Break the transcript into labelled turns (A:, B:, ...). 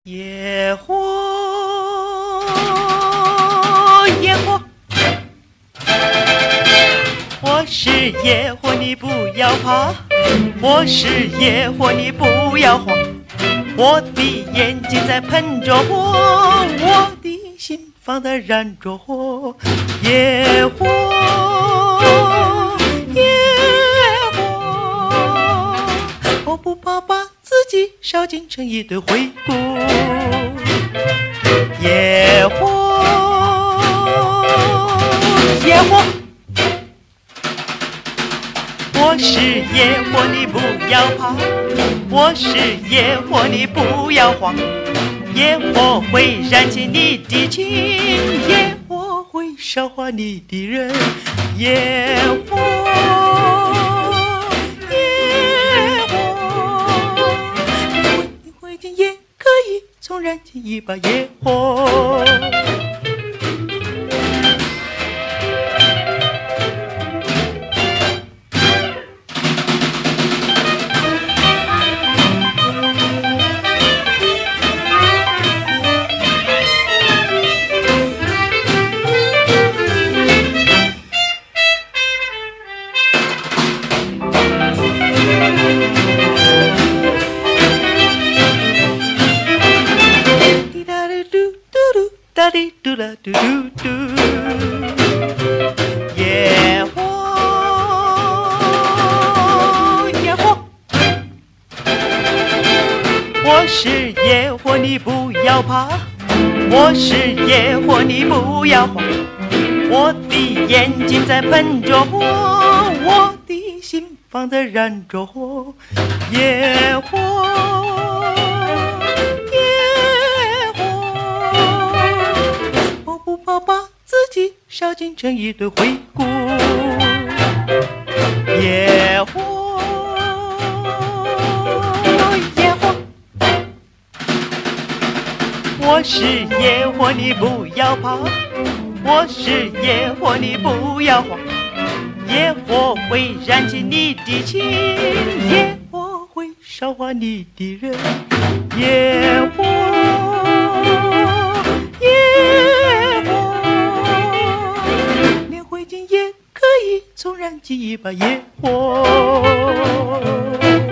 A: 野火，野火，我是野火，你不要怕。我是野火，你不要慌。我的眼睛在喷着火，我的心房在燃着火。野火，野火，我不怕把自己烧尽成一堆灰骨。野火，野火，我是野火，你不要怕。我是野火，你不要慌。野火会燃起你的情，野火会烧化你的人。野火，野火，你会见也可以重燃起一把野火。哒滴嘟啦嘟嘟嘟，野火，野火，我是野火，你不要怕。我是野火，你不要慌。我的眼睛在喷着火，我的心房在燃着火。野火，我把自己烧尽成一堆灰骨。野火，野火，我是野火，你不要怕。我是野火，你不要慌。野火会燃起你的情，野火会烧化你的人。野火，也可以重燃起一把野火。